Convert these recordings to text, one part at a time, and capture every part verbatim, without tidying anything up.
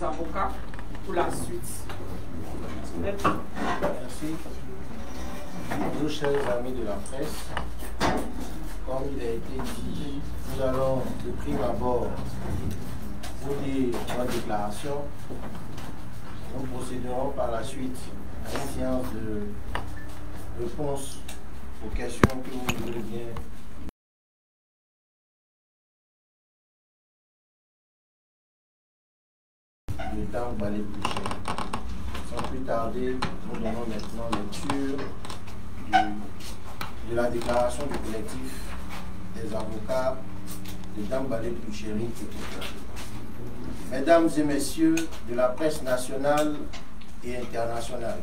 avocats pour la suite. Merci. Bonjour chers amis de la presse. Comme il a été dit, nous allons de prime abord vous dire notre déclaration. Nous procéderons par la suite à une séance de réponse aux questions que vous voulez bien. Le temps va aller plus cher. Sans plus tarder, nous donnons maintenant lecture du, de la déclaration du collectif des avocats de Dambale Pouchéry, et cetera. Mesdames et messieurs de la presse nationale et internationale,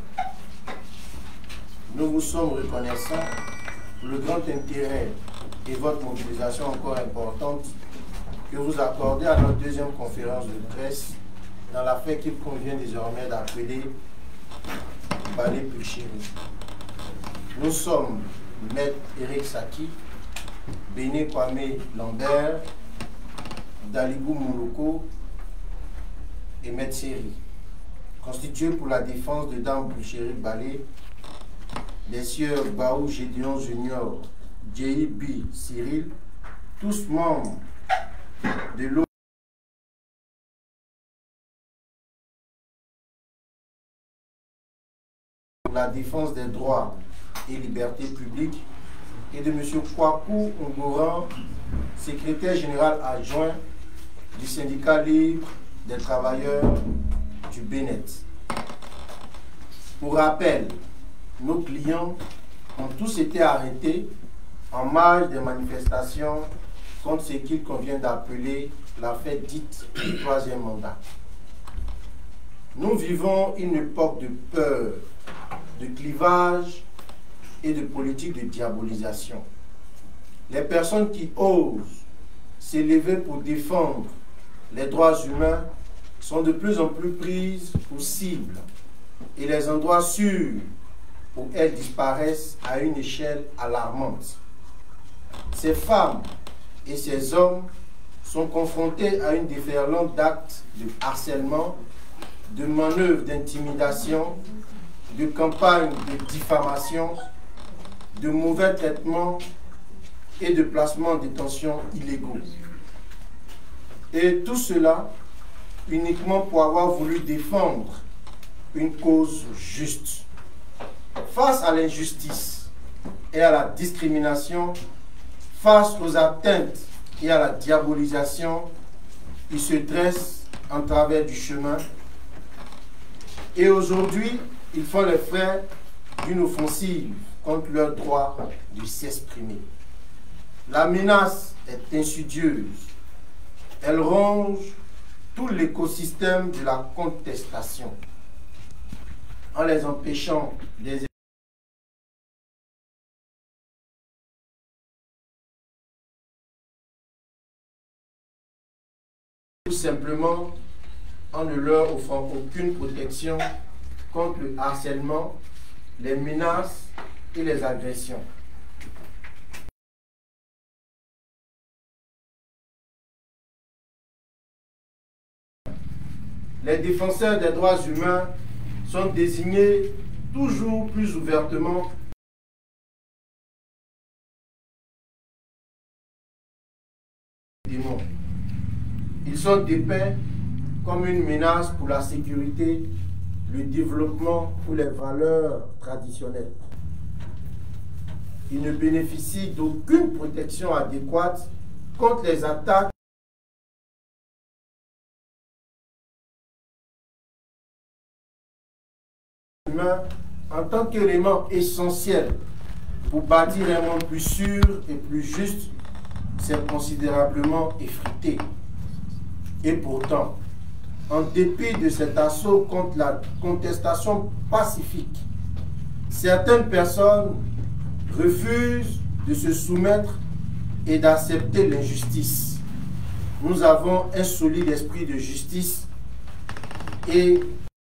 nous vous sommes reconnaissants pour le grand intérêt et votre mobilisation encore importante que vous accordez à notre deuxième conférence de presse dans l'affaire qu'il convient désormais d'appeler Balé Pouchéry. Nous sommes Maître Eric Saki, Béné Kwame Lambert, Dalibou Mouloko et Maître Seri, constitués pour la défense de Dame Pouchéry Balé, les sieurs Baou Gédéon Junior, J I B Cyril, tous membres de l'O pour la défense des droits et libertés publiques, et de M. Kwaku Ngoran, secrétaire général adjoint du syndicat libre des travailleurs du Bénet. Pour rappel, nos clients ont tous été arrêtés en marge des manifestations contre ce qu'il convient d'appeler l'affaire dite du troisième mandat. Nous vivons une époque de peur, de clivage et de politique de diabolisation. Les personnes qui osent s'élever pour défendre les droits humains sont de plus en plus prises pour cible, et les endroits sûrs où elles disparaissent à une échelle alarmante. Ces femmes et ces hommes sont confrontés à une déferlante d'actes de harcèlement, de manœuvres d'intimidation, de campagnes de diffamation, de mauvais traitements et de placements en détention illégaux. Et tout cela uniquement pour avoir voulu défendre une cause juste. Face à l'injustice et à la discrimination, face aux atteintes et à la diabolisation, ils se dressent en travers du chemin. Et aujourd'hui, ils font les frais d'une offensive contre leur droit de s'exprimer. La menace est insidieuse. Elle ronge tout l'écosystème de la contestation, en les empêchant des tout simplement en ne leur offrant aucune protection contre le harcèlement, les menaces et les agressions. Les défenseurs des droits humains sont désignés toujours plus ouvertement démons. Ils sont dépeints comme une menace pour la sécurité, le développement ou les valeurs traditionnelles. Ils ne bénéficient d'aucune protection adéquate contre les attaques humains en tant qu'élément essentiel pour bâtir un monde plus sûr et plus juste. C'est considérablement effrité. Et pourtant, en dépit de cet assaut contre la contestation pacifique, certaines personnes refusent de se soumettre et d'accepter l'injustice. Nous avons un solide esprit de justice et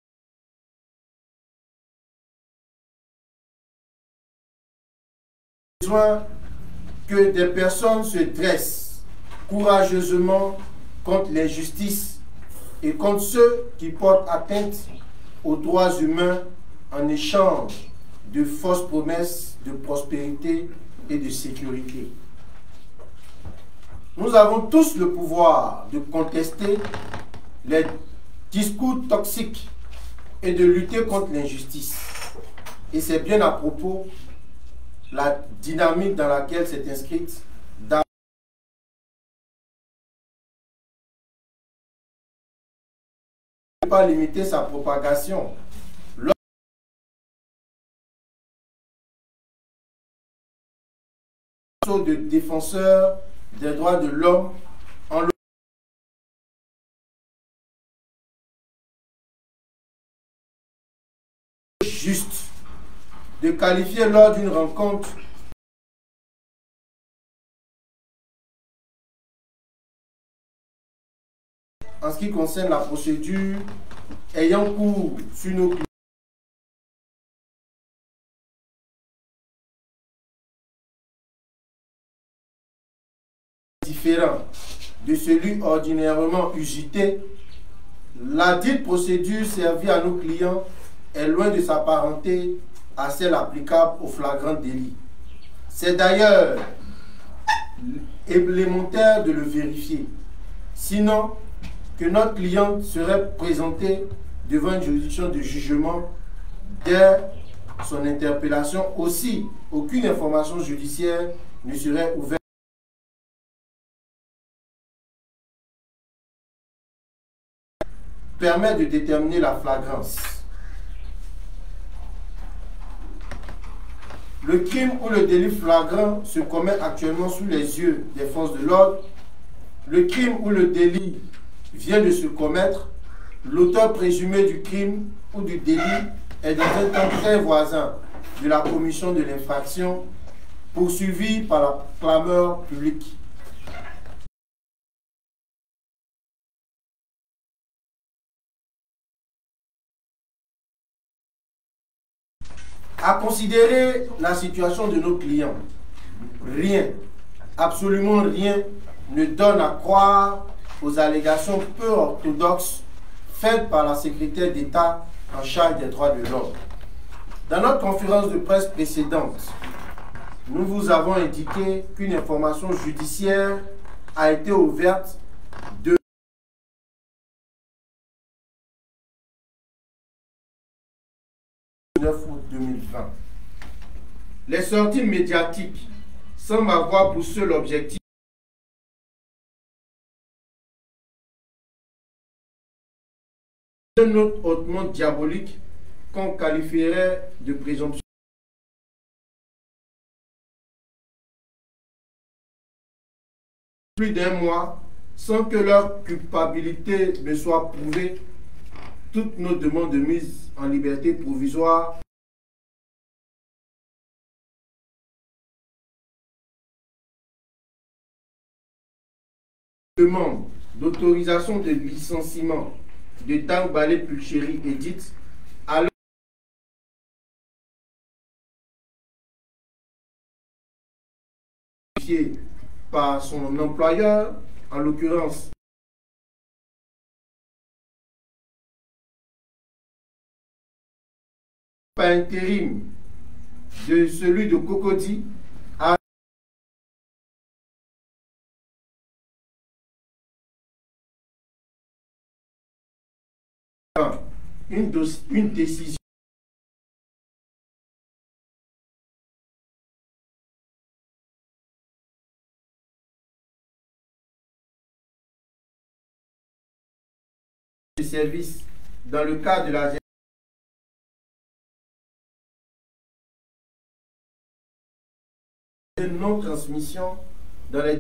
besoin que des personnes se dressent courageusement contre l'injustice et contre ceux qui portent atteinte aux droits humains en échange de fausses promesses de prospérité et de sécurité. Nous avons tous le pouvoir de contester les discours toxiques et de lutter contre l'injustice. Et c'est bien à propos la dynamique dans laquelle c'est inscrite dans ne pas limiter sa propagation. De défenseurs des droits de l'homme en le juste de qualifier lors d'une rencontre en ce qui concerne la procédure ayant cours sur nos clients différent de celui ordinairement usité, la dite procédure servie à nos clients est loin de s'apparenter à celle applicable au flagrant délit. C'est d'ailleurs élémentaire de le vérifier, sinon que notre client serait présenté devant une juridiction de jugement dès son interpellation. Aussi, aucune information judiciaire ne serait ouverte permet de déterminer la flagrance. Le crime ou le délit flagrant se commet actuellement sous les yeux des forces de l'ordre. Le crime ou le délit vient de se commettre. L'auteur présumé du crime ou du délit est dans un temps très voisin de la commission de l'infraction poursuivi par la clameur publique. À considérer la situation de nos clients, rien, absolument rien, ne donne à croire aux allégations peu orthodoxes faites par la secrétaire d'État en charge des droits de l'homme. Dans notre conférence de presse précédente, nous vous avons indiqué qu'une information judiciaire a été ouverte de neuf août deux mille vingt. Les sorties médiatiques semblent avoir pour seul objectif un autre hautement diabolique qu'on qualifierait de présomption. Plus d'un mois sans que leur culpabilité ne soit prouvée, toutes nos demandes de mise en liberté provisoire demande d'autorisation de licenciement de Dang Balé Pulchéry Edith alors par son employeur, en l'occurrence par intérim de celui de Cocody à une, une décision de service dans le cadre de la non-transmission dans les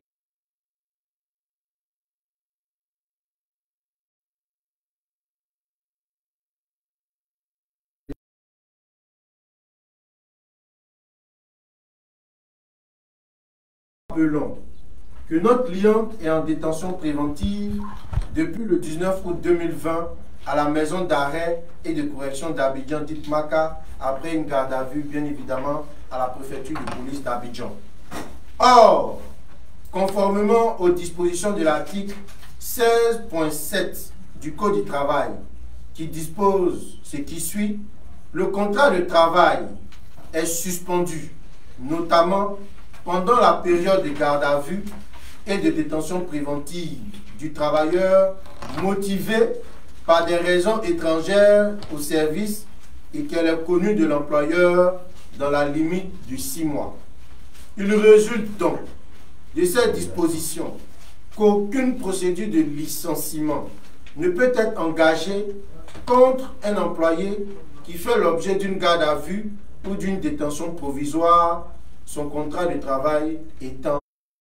Appelons que notre cliente est en détention préventive depuis le dix-neuf août deux mille vingt à la maison d'arrêt et de correction d'Abidjan, dite Maka, après une garde à vue, bien évidemment, à la préfecture de police d'Abidjan. Or, conformément aux dispositions de l'article seize point sept du Code du travail qui dispose ce qui suit, le contrat de travail est suspendu, notamment pendant la période de garde à vue et de détention préventive du travailleur motivé par des raisons étrangères au service et qu'elle est connue de l'employeur dans la limite de six mois. Il résulte donc de cette disposition qu'aucune procédure de licenciement ne peut être engagée contre un employé qui fait l'objet d'une garde à vue ou d'une détention provisoire, son contrat de travail étant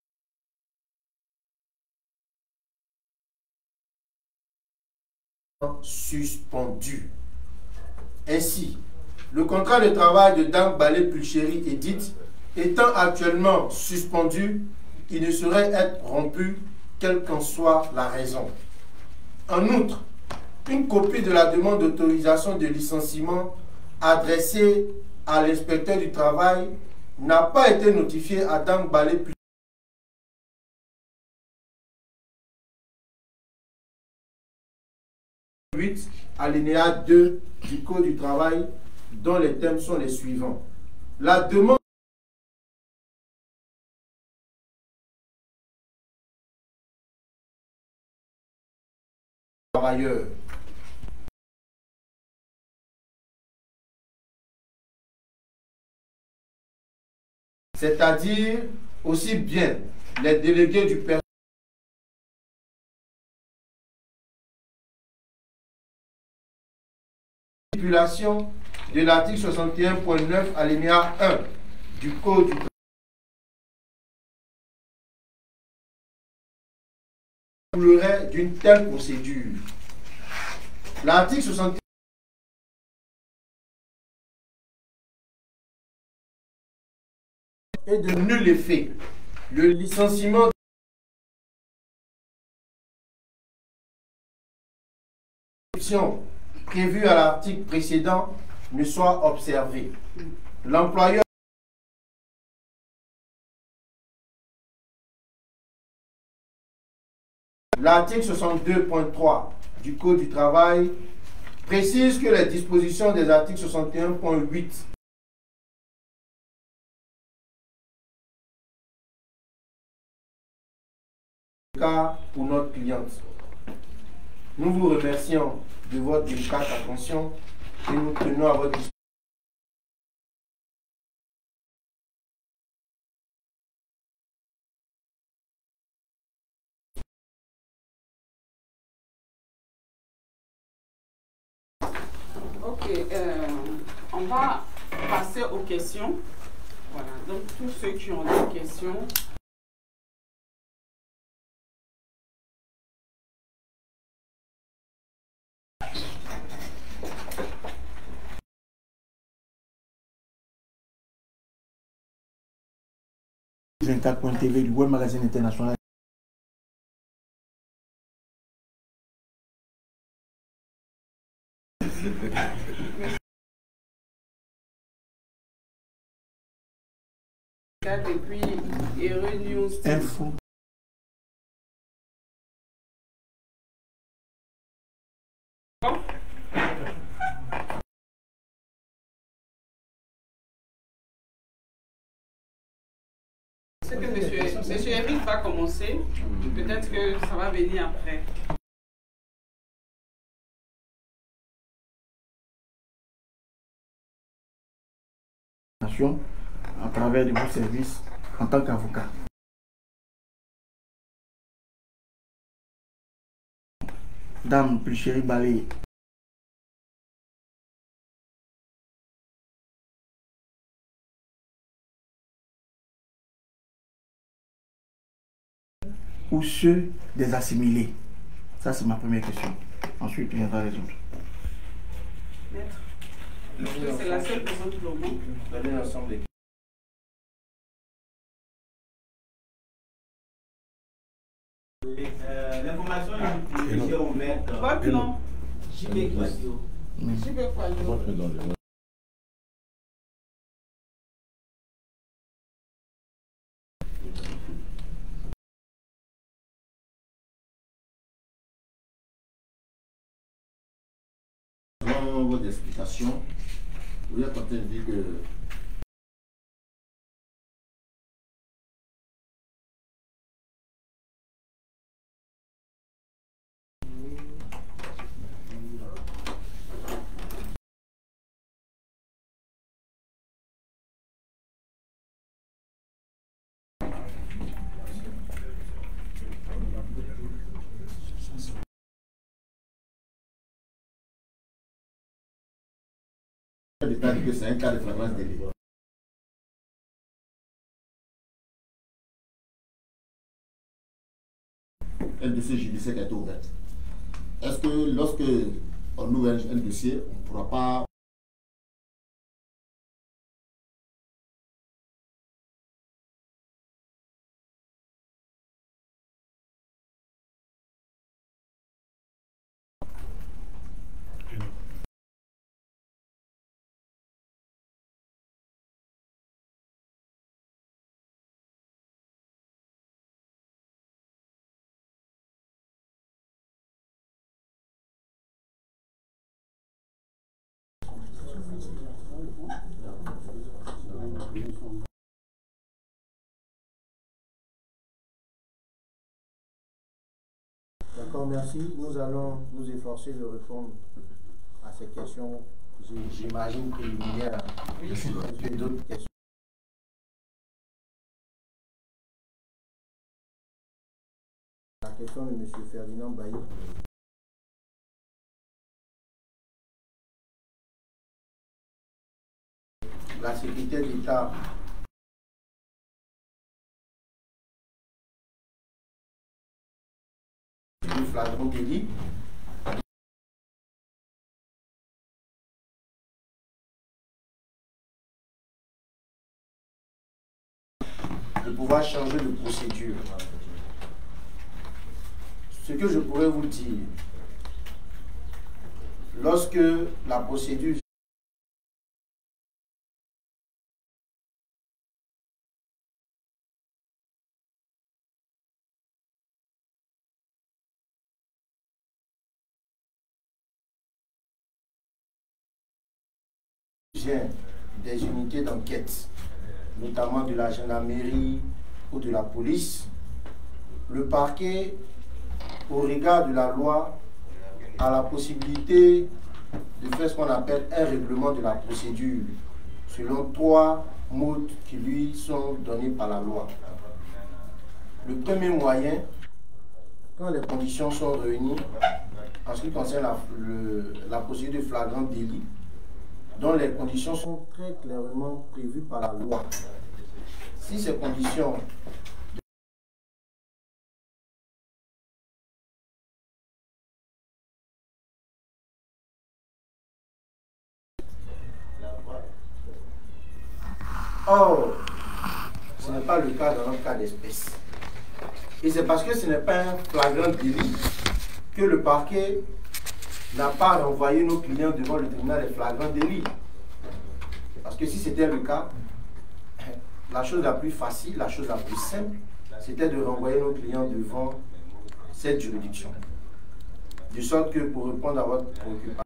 suspendu. Ainsi, le contrat de travail de Dang Balé Pulchéry Edith étant actuellement suspendu, il ne saurait être rompu, quelle qu'en soit la raison. En outre, une copie de la demande d'autorisation de licenciement adressée à l'inspecteur du travail n'a pas été notifiée à Dang Balé huit, alinéa deux du Code du travail, dont les thèmes sont les suivants. La demande travailleur. C'est-à-dire aussi bien les délégués du personnel de l'article soixante et un point neuf alinéa un du Code du travail d'une telle procédure. L'article soixante et un est de nul effet. Le licenciement prévu à l'article précédent ne soit observé. L'employeur L'article soixante-deux point trois du Code du travail précise que les dispositions des articles soixante et un point huit cas pour notre cliente. Nous vous remercions de votre délicate attention et nous tenons à votre disposition. Ok, euh, on va passer aux questions. Voilà, donc tous ceux qui ont des questions. vingt-quatre point T V du Web Magazine International. Et puis, Hero News. Info. C'est que monsieur, monsieur Eric va commencer. Peut-être que ça va venir après. À travers de vos services en tant qu'avocat. Dame Pulchéry Balé. Ou ceux des assimilés? Ça, c'est ma première question. Ensuite, il viendra les autres. Maître, c'est la seule personne pour le moment. Donnez l'ensemble des Euh, L'information est utilisée au maître. Votre nom? J B Kwadio. J B Kwadio. Dans votre explication, vous êtes en train de dire que l'État dit que c'est un cas de flagrance délit. Un dossier judiciaire qui a été ouvert. Est-ce que lorsque on ouvre un dossier, on ne pourra pas D'accord, merci. Nous allons nous efforcer de répondre à ces questions, j'imagine, préliminaires. Est-ce qu'il y a d'autres questions? La question de M. Ferdinand Bailly. La sécurité d'État du flagrant délit. De pouvoir changer de procédure. Ce que je pourrais vous dire, lorsque la procédure vient des unités d'enquête, notamment de la gendarmerie ou de la police, le parquet, au regard de la loi, a la possibilité de faire ce qu'on appelle un règlement de la procédure, selon trois modes qui lui sont donnés par la loi. Le premier moyen, quand les conditions sont réunies, en ce qui concerne la, le, la procédure de flagrant délit, dont les conditions sont très clairement prévues par la loi. Si ces conditions Or, ce n'est pas le cas dans notre cas d'espèce. Et c'est parce que ce n'est pas un flagrant délit que le parquet n'a pas renvoyé nos clients devant le tribunal des flagrants délits. Parce que si c'était le cas, la chose la plus facile, la chose la plus simple, c'était de renvoyer nos clients devant cette juridiction. De sorte que, pour répondre à votre préoccupation,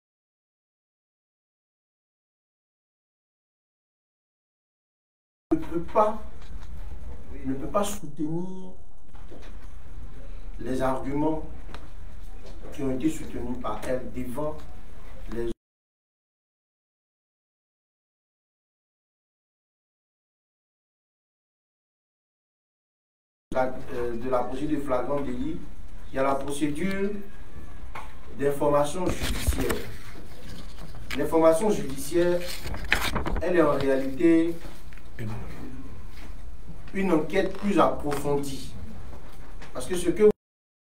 ne peut pas, ne peut pas soutenir les arguments qui ont été soutenus par elle devant les la, euh, de la procédure de flagrant délit. Il y a la procédure d'information judiciaire. L'information judiciaire, elle est en réalité une enquête plus approfondie. Parce que ce que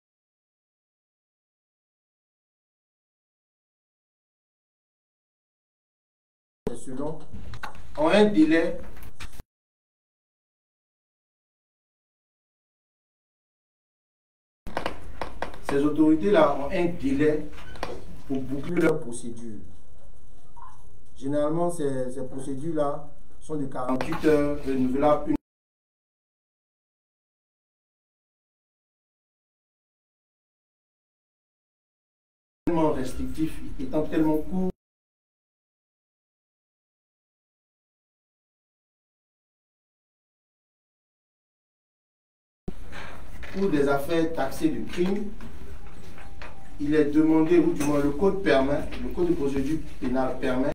selon ont un délai ces autorités-là ont un délai pour boucler leur procédure. Généralement, ces, ces procédures-là sont de quarante-huit heures renouvelables une restrictif étant tellement court, pour des affaires taxées de crime, il est demandé, ou du moins le code permet, le code de procédure pénale permet,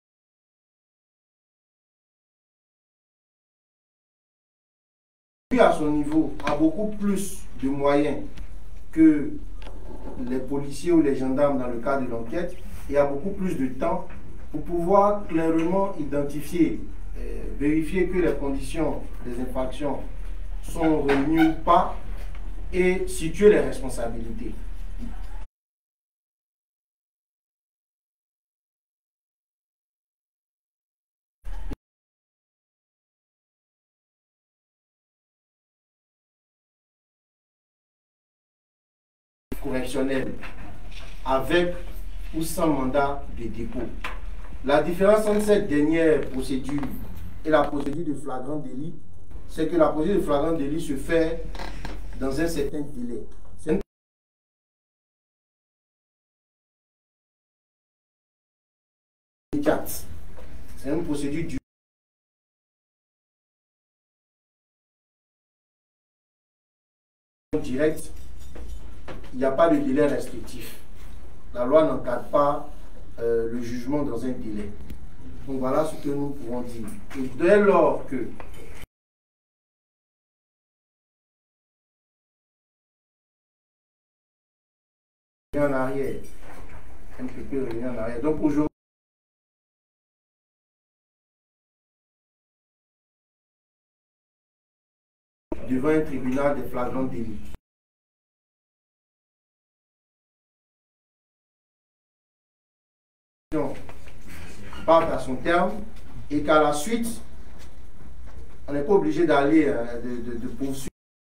lui à son niveau a beaucoup plus de moyens que les policiers ou les gendarmes dans le cadre de l'enquête et a beaucoup plus de temps pour pouvoir clairement identifier, euh, vérifier que les conditions des infractions sont réunies ou pas et situer les responsabilités. Correctionnel avec ou sans mandat de dépôt. La différence entre cette dernière procédure et la procédure de flagrant délit, c'est que la procédure de flagrant délit se fait dans un certain délai. C'est une C'est une procédure du direct. Il n'y a pas de délai restrictif. La loi n'encadre pas euh, le jugement dans un délai. Donc voilà ce que nous pouvons dire. Et dès lors que en arrière, un peu plus revenir en arrière. Donc aujourd'hui, devant un tribunal des flagrants délits. Part à son terme et qu'à la suite, on n'est pas obligé d'aller euh, de, de, de poursuivre.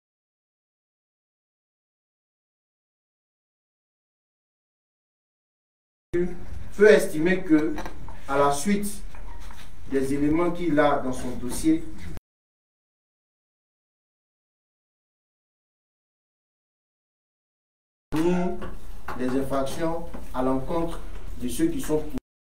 Peut estimer que à la suite des éléments qu'il a dans son dossier, les infractions à l'encontre de ceux qui sont pour.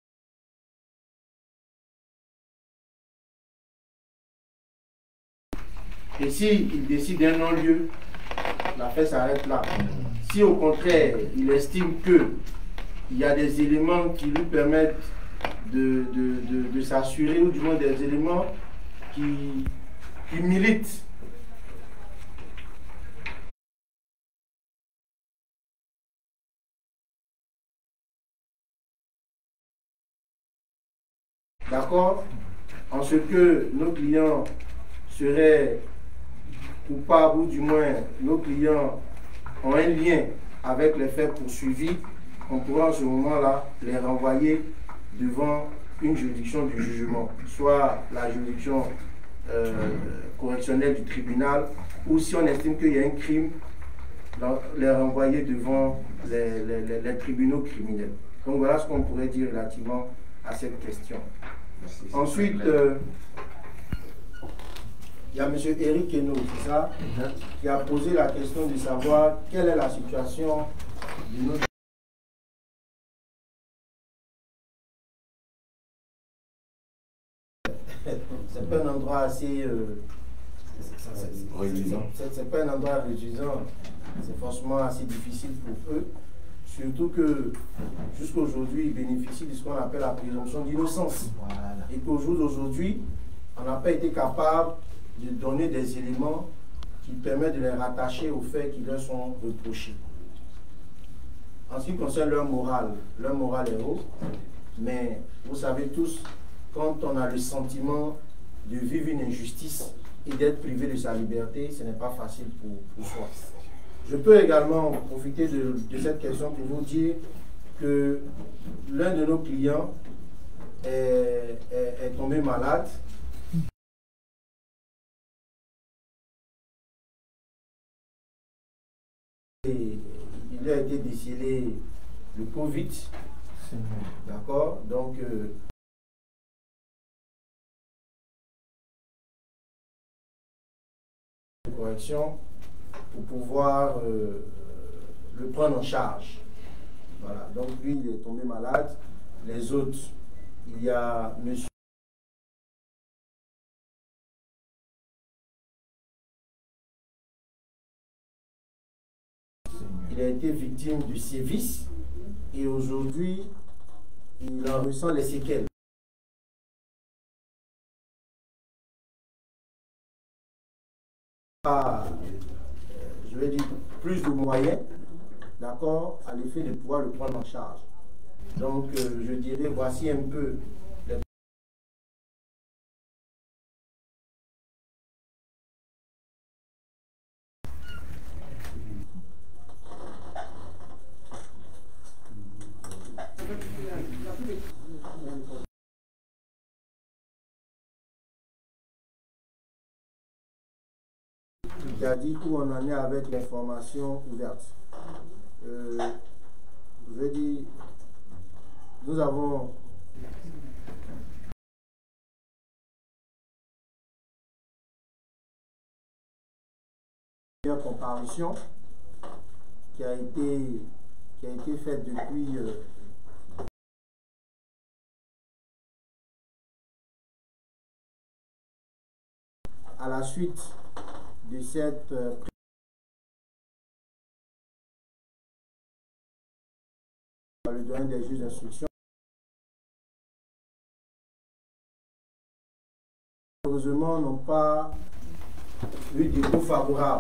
Et s'il décide d'un non-lieu, l'affaire s'arrête là. Si au contraire, il estime qu'il y a des éléments qui lui permettent de, de, de, de s'assurer, ou du moins des éléments qui, qui militent d'accord, en ce que nos clients seraient coupables, ou du moins nos clients ont un lien avec les faits poursuivis, on pourra en ce moment-là les renvoyer devant une juridiction du jugement, soit la juridiction euh, correctionnelle du tribunal, ou si on estime qu'il y a un crime, les renvoyer devant les, les, les, les tribunaux criminels. Donc voilà ce qu'on pourrait dire relativement à cette question. Merci. Ensuite, euh, il y a M. Eric Eno, c'est ça, qui a posé la question de savoir quelle est la situation de notre... C'est pas un endroit assez... Euh, c'est pas un endroit réduisant, c'est forcément assez difficile pour eux. Surtout que jusqu'à aujourd'hui, ils bénéficient de ce qu'on appelle la présomption d'innocence. Voilà. Et qu'au jour d'aujourd'hui, on n'a pas été capable de donner des éléments qui permettent de les rattacher aux faits qui leur sont reprochés. En ce qui concerne leur morale, leur morale est haut, mais vous savez tous, quand on a le sentiment de vivre une injustice et d'être privé de sa liberté, ce n'est pas facile pour, pour soi. Je peux également profiter de, de cette question pour vous dire que l'un de nos clients est, est, est tombé malade. Et il a été décelé le Covid. D'accord? Donc, euh, correction pour pouvoir euh, le prendre en charge. Voilà, donc lui, il est tombé malade. Les autres, il y a monsieur. Il a été victime du sévice et aujourd'hui, il en ressent les séquelles. Ah, je vais dire plus de moyens, d'accord, à l'effet de pouvoir le prendre en charge. Donc, euh, je dirais, voici un peu les... Il a dit où on en est avec l'information ouverte. Euh, je veux dire, nous avons une comparution qui a été, qui a été faite depuis euh, à la suite de cette euh, le doyen des juges d'instruction. Heureusement, n'ont pas eu d'écho favorable.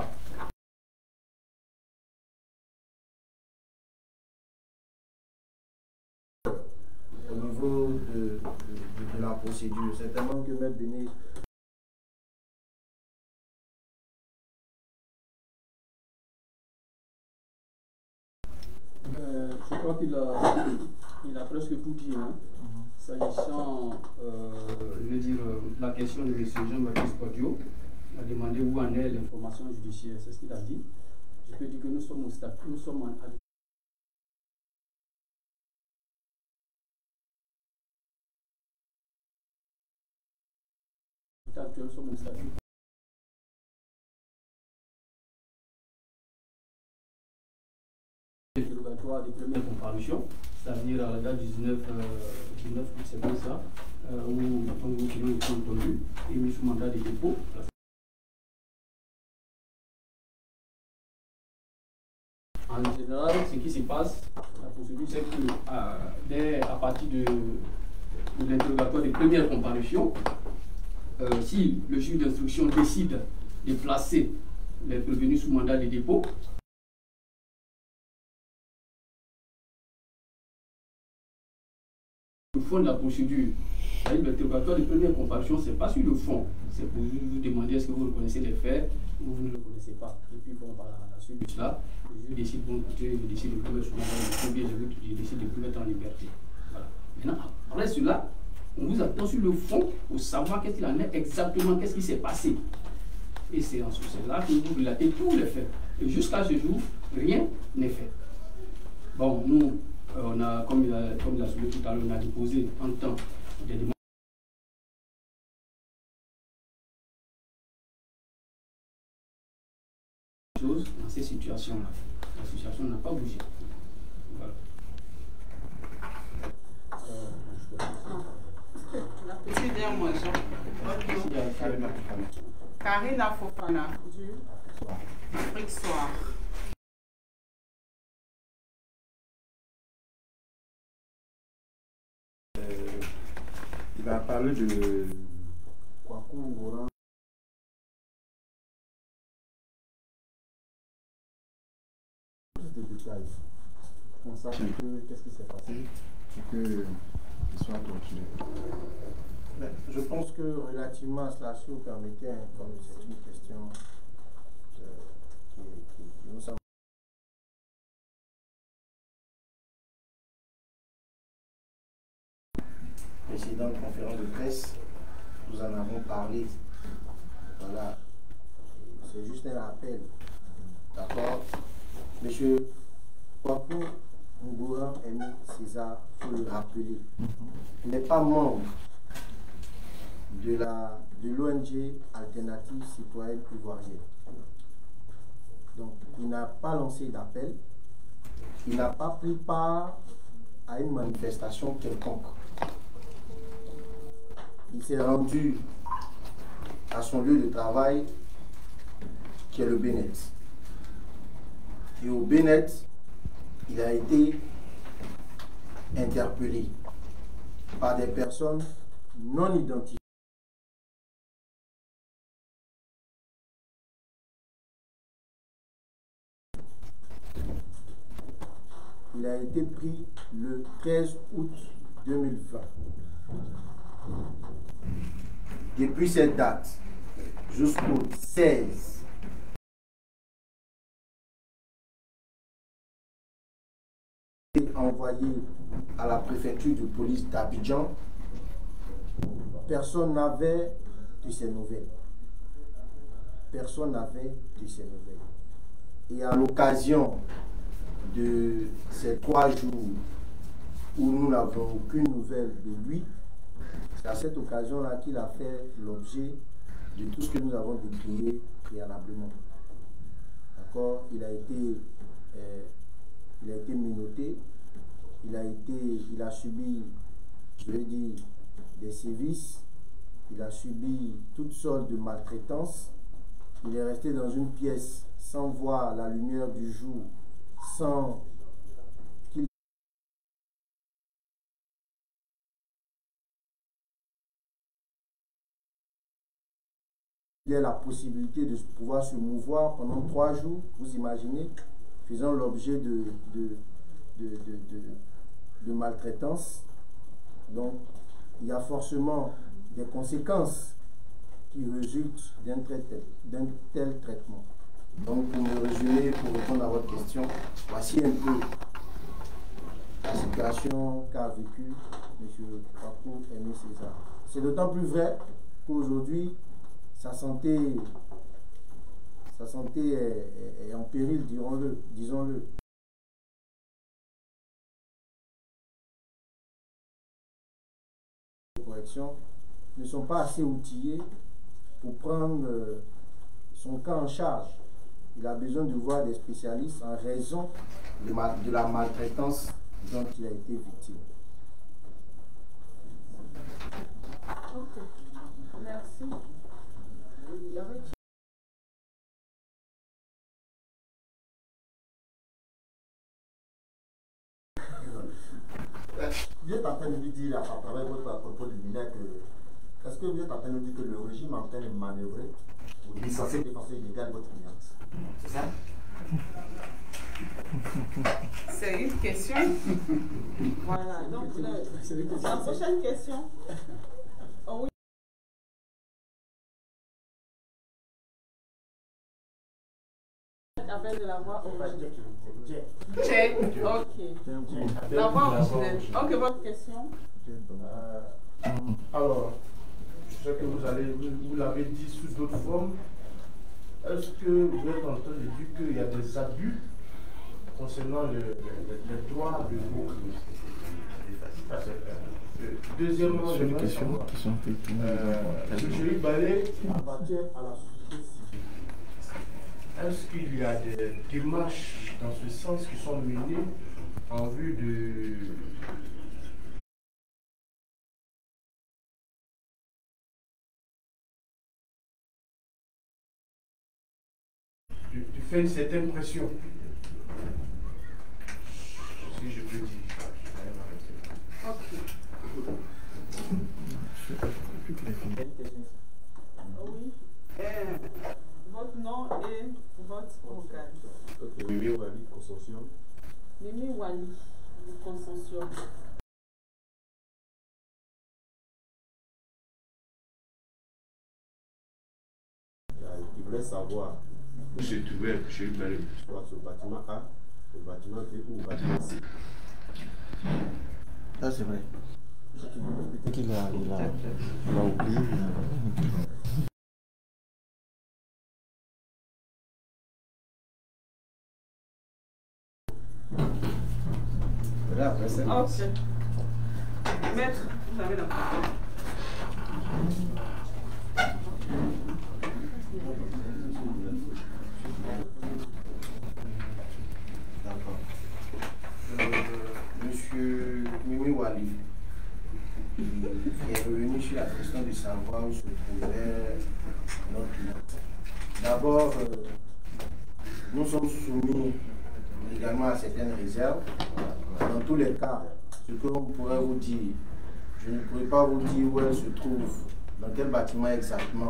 Au niveau de, de, de, de la procédure, certainement que M. Béné Euh, je crois qu'il a, il a presque tout dit. Hein. Mm-hmm. S'agissant, euh, je veux dire, la question de M. Jean-Baptiste Kodjo, il a demandé où en est l'information judiciaire, c'est ce qu'il a dit. Je peux dire que nous sommes au stade, nous sommes en actuel, nous sommes au statut. Interrogatoire des premières comparutions, c'est-à-dire à la date du dix-neuf août, c'est comme ça, euh, où nous clients été entendus et mis sous mandat de dépôt. En général, ce qui se passe, la procédure, c'est que euh, dès, à partir de, de l'interrogatoire des premières comparutions, euh, si le juge d'instruction décide de placer les prévenus sous mandat de dépôt, le fond de la procédure, l'interrogatoire de première comparution, ce n'est pas sur le fond, c'est pour vous demander est-ce que vous reconnaissez les faits ou vous ne le connaissez pas. Et puis bon, par la suite de cela, je décide, bon, je décide de plus mettre sous mandat, ou bien je décide de plus mettre en liberté. Voilà. Maintenant, après cela, on vous attend sur le fond pour savoir qu'est-ce qu'il en est exactement, qu'est-ce qui s'est passé. Et c'est en ce sens-là que vous relatez tous les faits. Et jusqu'à ce jour, rien n'est fait. Bon, nous, on a, comme il a, comme il a soulevé tout à l'heure, on a déposé en temps des demandes. Dans ces situations-là, la situation n'a pas bougé. Voilà. La petite dernière motion. Karina Fofana du Afrique Soir. Euh, il va parler de Kwaku Ngora. Plus de détails. On sache un peu qu'est-ce qui s'est passé et qu'il soit torturé. Mais je pense que relativement à cela, si vous permettez, hein, comme c'est une question euh, qui, qui, qui nous semble. Précédente conférence de presse, nous en avons parlé. Voilà. C'est juste un appel. D'accord? Monsieur Kwaku Ngora Emi César, il faut le rappeler, il n'est pas membre de la de l'O N G Alternative Citoyenne Ivoirienne. Donc, il n'a pas lancé d'appel. il n'a pas pris part à une manifestation quelconque. Il s'est rendu à son lieu de travail, qui est le Bénet. Et au Bénet, il a été interpellé par des personnes non identifiées. Il a été pris le treize août deux mille vingt. Depuis cette date jusqu'au seize, il est envoyé à la préfecture de police d'Abidjan. Personne n'avait de ces nouvelles. Personne n'avait de ces nouvelles. Et à l'occasion de ces trois jours où nous n'avons aucune nouvelle de lui, c'est à cette occasion-là qu'il a fait l'objet de tout ce que nous avons décrié préalablement. D'accord? Il a été, euh, il a été menotté, il a été, il a subi, je veux dire, des sévices, il a subi toutes sortes de maltraitances. Il est resté dans une pièce sans voir la lumière du jour, sans qu'il ait la possibilité de pouvoir se mouvoir pendant trois jours, vous imaginez, faisant l'objet de, de, de, de, de, de maltraitance. Donc, il y a forcément des conséquences qui résultent d'un tel, d'un tel traitement. Donc, pour me résumer, pour répondre à votre question, voici un peu la situation qu'a vécu M. Kwaku Aimé César. C'est d'autant plus vrai qu'aujourd'hui, sa santé, sa santé est, est, est en péril, dirons-le, disons-le. Les corrections ne sont pas assez outillés pour prendre euh, son cas en charge. Il a besoin de voir des spécialistes en raison de, ma, de la maltraitance dont il a été victime. Ok, merci. Il y avait... Vous êtes en train de lui dire, à travers votre propos liminaire, que est-ce que vous êtes en train de nous dire que le régime est en train de manœuvrer pour licencier de façon illégale votre cliente? C'est ça? C'est une question. Voilà, donc le, la prochaine question. Oh, oui. Avec de la voix originelle. Check. Ok. La voix originelle. Ok, votre question. Euh, alors, je sais que vous allez, vous, vous l'avez dit sous d'autres formes. Est-ce que vous êtes en train de dire qu'il y a des abus concernant le, le, le droit de vos clients? Deuxièmement, je voudrais savoir, euh, M. Chérif Balé appartient à la société civile. Est-ce qu'il y a des démarches dans ce sens qui sont menées en vue de de, de faire une certaine pression? Si je peux dire. Ok. Oui. Euh, votre nom et votre organe. Ok, Mimi Wali, consortium. Mimi Wali, du consortium. Il voulait savoir. J'ai trouvé, j'ai eu Soit au bâtiment A, au bâtiment B ou au bâtiment C. Ça, c'est vrai. Qu'il a, il a, il a oublié. Voilà, après c'est Ok. Maître, vous avez la parole. D'accord. Ali, qui est revenu sur la question de savoir où se trouvait notre client. D'abord, euh, nous sommes soumis également à certaines réserves. Dans tous les cas, ce que l'on pourrait vous dire, je ne pourrais pas vous dire où elle se trouve, dans quel bâtiment exactement.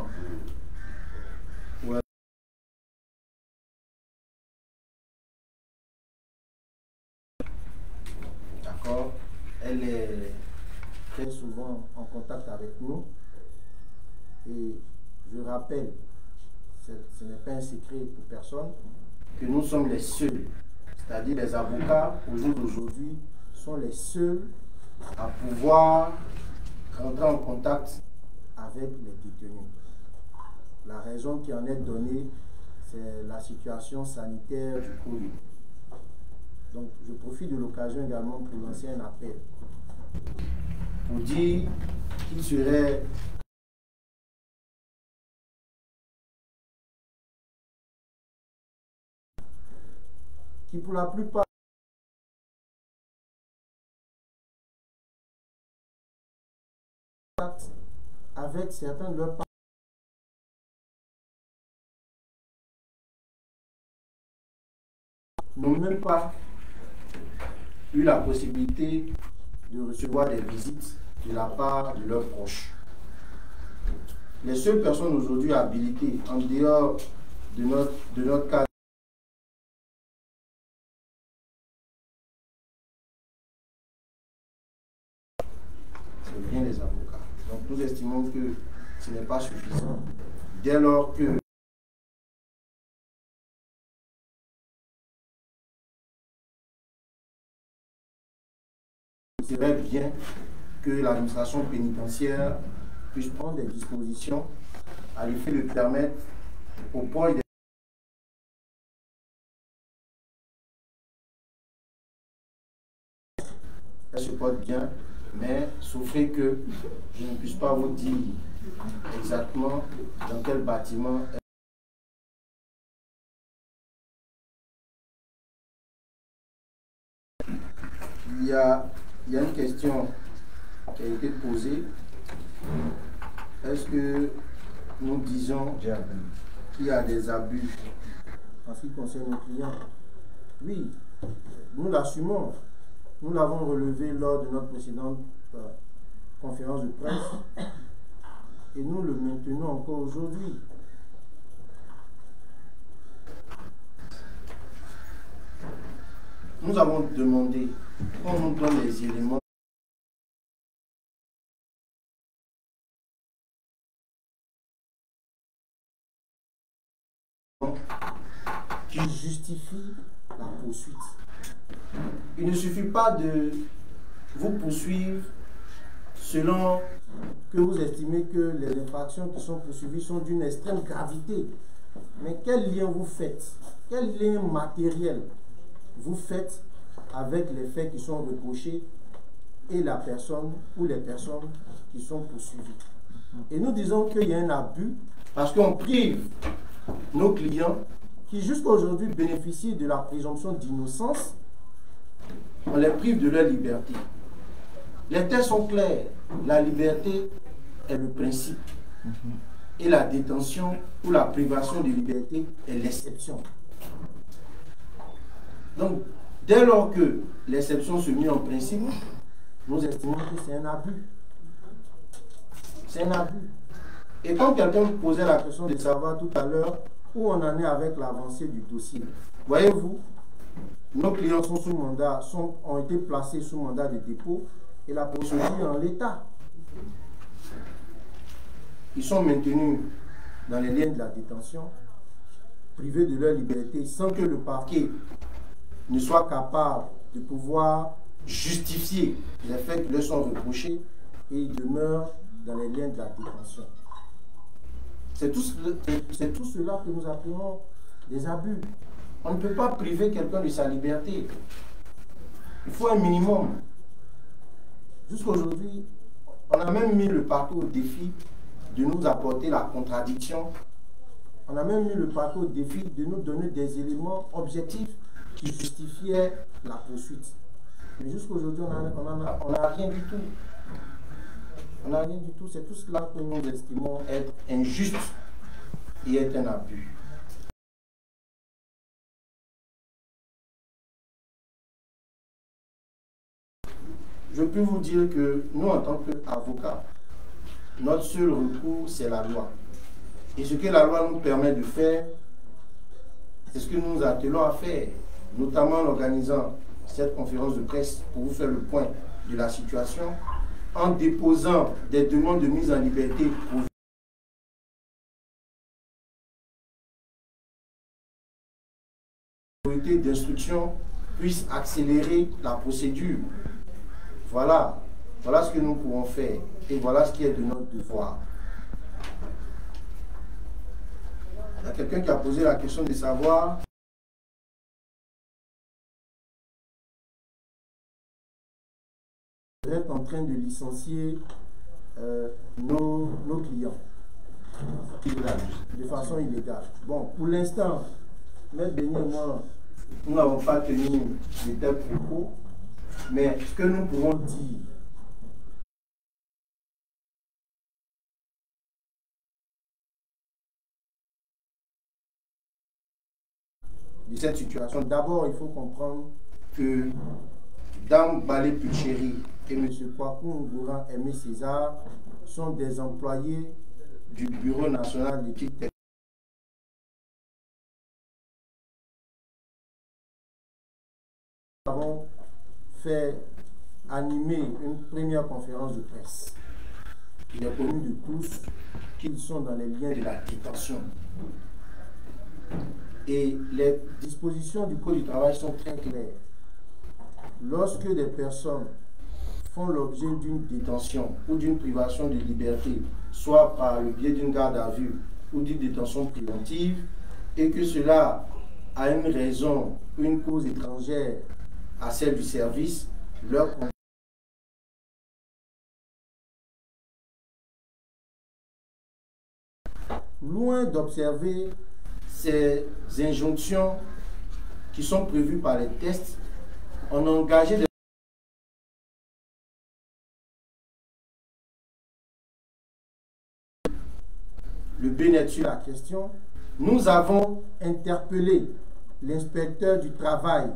D'accord. Elle est très souvent en contact avec nous. Et je rappelle, ce n'est pas un secret pour personne, que nous sommes les seuls, c'est-à-dire les avocats au jour d'aujourd'hui sont les seuls à pouvoir rentrer en contact avec les détenus. La raison qui en est donnée, c'est la situation sanitaire du Covid. Donc je profite de l'occasion également pour lancer un appel, pour dire qu'il serait qui pour la plupart avec certains de leurs parents n'ont même pas eu la possibilité de recevoir des visites de la part de leurs proches. Les seules personnes aujourd'hui habilitées en dehors de notre, de notre cadre c'est bien les avocats. Donc nous estimons que ce n'est pas suffisant. Dès lors que il serait bien que l'administration pénitentiaire puisse prendre des dispositions à l'effet de permettre au poids des elle se porte bien, mais souffrez que je ne puisse pas vous dire exactement dans quel bâtiment elle... il y a, il y a une question qui a été posée. Est-ce que nous disons qu'il y a des abus en ce qui concerne nos clients? Oui, nous l'assumons. Nous l'avons relevé lors de notre précédente euh, conférence de presse et nous le maintenons encore aujourd'hui. Nous avons demandé qu'on nous donne les éléments qui justifient la poursuite. Il ne suffit pas de vous poursuivre selon que vous estimez que les infractions qui sont poursuivies sont d'une extrême gravité. Mais quel lien vous faites? Quel lien matériel vous faites avec les faits qui sont reprochés et la personne ou les personnes qui sont poursuivies? Et nous disons qu'il y a un abus parce qu'on prive nos clients qui jusqu'à aujourd'hui bénéficient de la présomption d'innocence, on les prive de leur liberté. Les textes sont clairs. La liberté est le principe. Et la détention ou la privation de liberté est l'exception. Donc, dès lors que l'exception se met en principe, nous estimons que c'est un abus. C'est un abus. Et quand quelqu'un posait la question de savoir tout à l'heure où on en est avec l'avancée du dossier, voyez-vous, nos clients sont sous mandat, sont, ont été placés sous mandat de dépôt et la procédure est en l'état. Ils sont maintenus dans les liens de la détention, privés de leur liberté, sans que le parquet ne soit capable de pouvoir justifier les faits qui leur sont reprochés et ils demeurent dans les liens de la détention. C'est tout, c'est tout cela que nous appelons des abus. On ne peut pas priver quelqu'un de sa liberté. Il faut un minimum. Jusqu'à aujourd'hui, on a même mis le parquet au défi de nous apporter la contradiction. On a même mis le parquet au défi de nous donner des éléments objectifs qui justifiaient la poursuite. Mais jusqu'aujourd'hui, on n'a rien du tout. On n'a rien du tout. C'est tout cela que nous estimons être injuste et être un abus. Je peux vous dire que nous, en tant qu'avocats, notre seul recours, c'est la loi. Et ce que la loi nous permet de faire, c'est ce que nous nous attelons à faire, notamment en organisant cette conférence de presse pour vous faire le point de la situation, en déposant des demandes de mise en liberté pour l'autorité d'instruction puisse accélérer la procédure. Voilà, voilà ce que nous pouvons faire et voilà ce qui est de notre devoir. Il y a quelqu'un qui a posé la question de savoir vous êtes en train de licencier euh, nos, nos clients de façon illégale. Bon, pour l'instant, Maître Béni et moi, nous n'avons pas tenu de tels propos, mais ce que nous pouvons dire, de cette situation, d'abord il faut comprendre que Dame Balé Puchéry et M. Kwaku Ngouran Aimé César sont des employés du Bureau national d'études techniques. Nous avons fait animer une première conférence de presse. Il est connu de tous qu'ils sont dans les liens de la détention. Et les dispositions du Code du travail sont très claires. Lorsque des personnes font l'objet d'une détention ou d'une privation de liberté, soit par le biais d'une garde à vue ou d'une détention préventive, et que cela a une raison, une cause étrangère à celle du service, leur loin d'observer ces injonctions qui sont prévues par les tests, on a engagé des le B N E T sur la question. Nous avons interpellé l'inspecteur du travail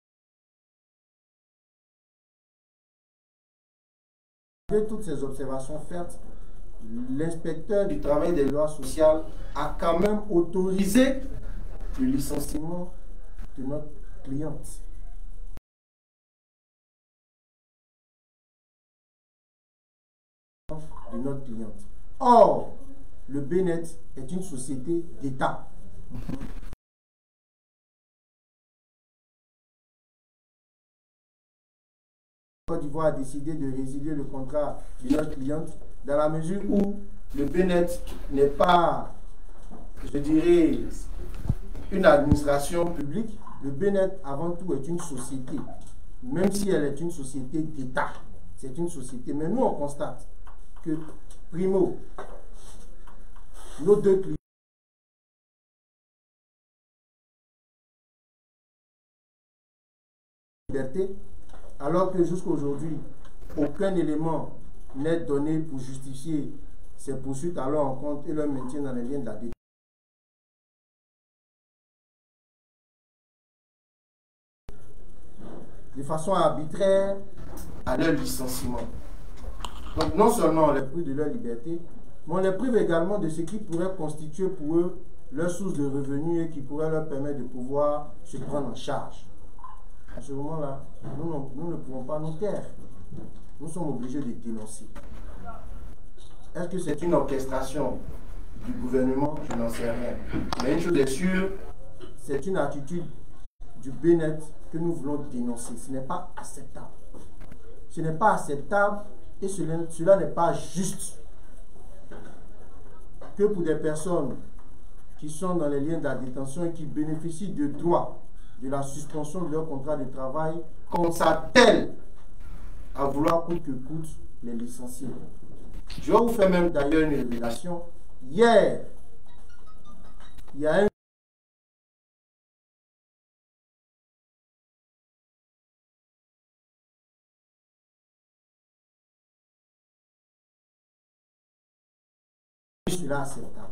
de toutes ces observations faites. L'inspecteur du travail des lois sociales a quand même autorisé le licenciement de notre cliente. De notre cliente. Or, le B N E T est une société d'État. Côte d'Ivoire a décidé de résilier le contrat de notre cliente dans la mesure où le B N E T n'est pas, je dirais, une administration publique. Le B N E T, avant tout, est une société. Même si elle est une société d'État, c'est une société. Mais nous, on constate que, primo, nos deux clients liberté, alors que jusqu'à aujourd'hui, aucun élément n'est donné pour justifier ces poursuites à leur encontre et leur maintien dans les liens de la détention. De façon arbitraire à leur licenciement. Donc non seulement on les prive de leur liberté, mais on les prive également de ce qui pourrait constituer pour eux leur source de revenus et qui pourrait leur permettre de pouvoir se prendre en charge. À ce moment-là, nous, nous ne pouvons pas nous taire. Nous sommes obligés de dénoncer. Est-ce que c'est une orchestration du gouvernement? Je n'en sais rien. Mais une chose est sûre, c'est une attitude du B N E T que nous voulons dénoncer. Ce n'est pas acceptable. Ce n'est pas acceptable et cela, cela n'est pas juste que pour des personnes qui sont dans les liens de la détention et qui bénéficient de droits de la suspension de leur contrat de travail, qu'on s'attelle à vouloir coûte que coûte les licencier. Je vais vous faire même d'ailleurs une révélation. Hier, il y a un sera acceptable?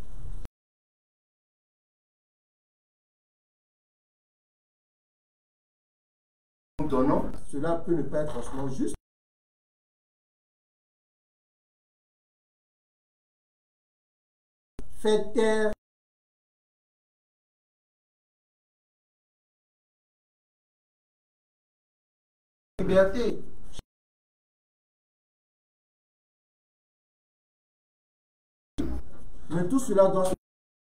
Donnons, cela peut ne pas être forcément juste. Faites taire liberté. Mais tout cela doit se...